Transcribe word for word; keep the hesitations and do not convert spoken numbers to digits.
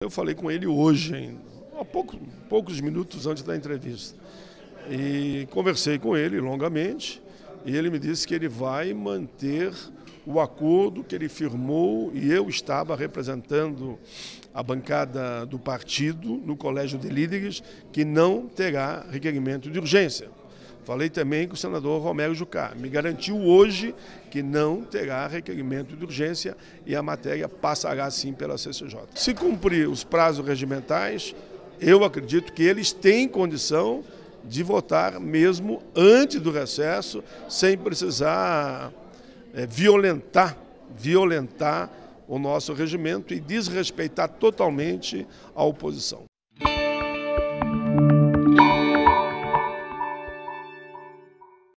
Eu falei com ele hoje, ainda, há pouco, poucos minutos antes da entrevista, e conversei com ele longamente, e ele me disse que ele vai manter o acordo que ele firmou, e eu estava representando a bancada do partido no Colégio de Líderes, que não terá requerimento de urgência. Falei também com o senador Romero Jucá, me garantiu hoje que não terá requerimento de urgência e a matéria passará sim pela C C J. Se cumprir os prazos regimentais, eu acredito que eles têm condição de votar mesmo antes do recesso, sem precisar é, violentar, violentar o nosso regimento e desrespeitar totalmente a oposição.